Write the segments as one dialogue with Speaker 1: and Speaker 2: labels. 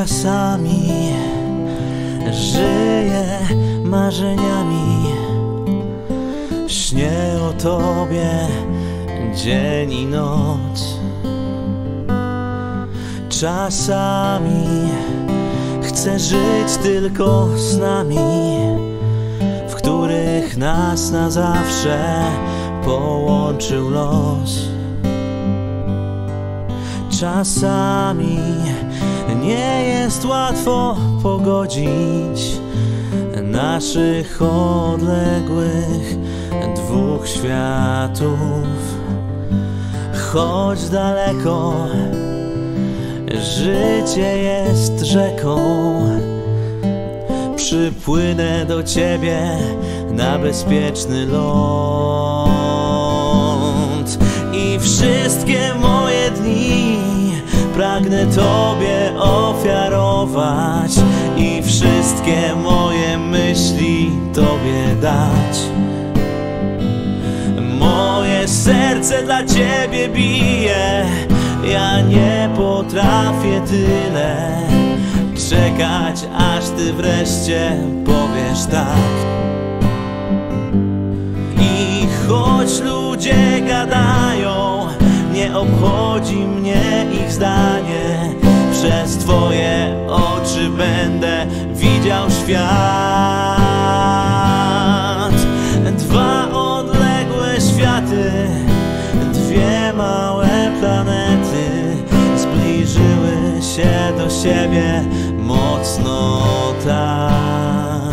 Speaker 1: Czasami żyję marzeniami, śnię o Tobie dzień i noc. Czasami chcę żyć tylko snami, w których nas na zawsze połączył los. Czasami nie jest łatwo pogodzić naszych odległych dwóch światów. Choć daleko życie jest rzeką, przypłynę do Ciebie na bezpieczny ląd. I wszystkie moje dni pragnę Tobie ofiarować i wszystkie moje myśli Tobie dać. Moje serce dla Ciebie bije, ja nie potrafię tyle czekać, aż Ty wreszcie powiesz tak. I choć ludzie gadają, nie obchodzi mnie ich zdanie, przez Twoje oczy będę widział świat. Dwa odległe światy, dwie małe planety zbliżyły się do siebie mocno tak.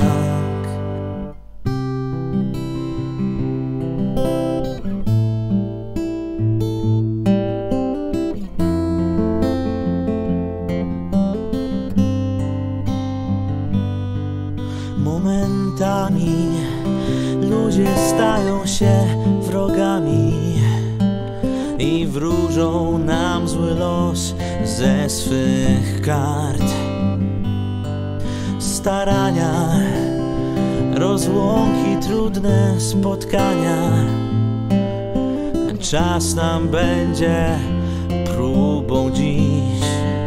Speaker 1: Momentami ludzie stają się wrogami i wróżą nam zły los ze swych kart. Starania, rozłąki, trudne spotkania, czas nam będzie próbą dziś.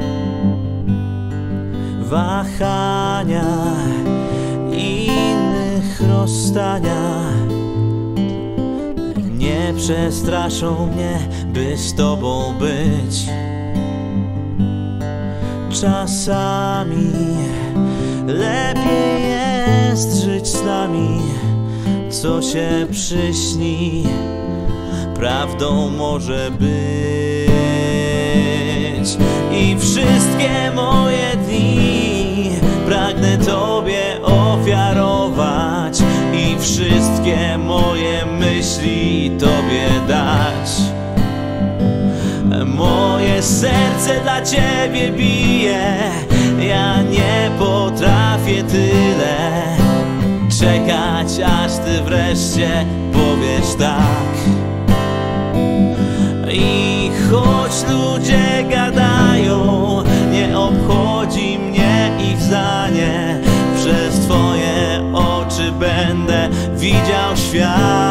Speaker 1: Wahania, innych rozstania nie przestraszą mnie, by z Tobą być. Czasami lepiej jest żyć z nami, co się przyśni, prawdą może być. I wszystkie moje dni pragnę Tobie ofiarować i wszystkie moje myśli Tobie dać. Moje serce dla Ciebie bije, ja nie potrafię tyle czekać, aż Ty wreszcie powiesz tak. I choć ludzie gadają, nie obchodzi mnie ich zdanie, przez Twoje oczy będę widział świat.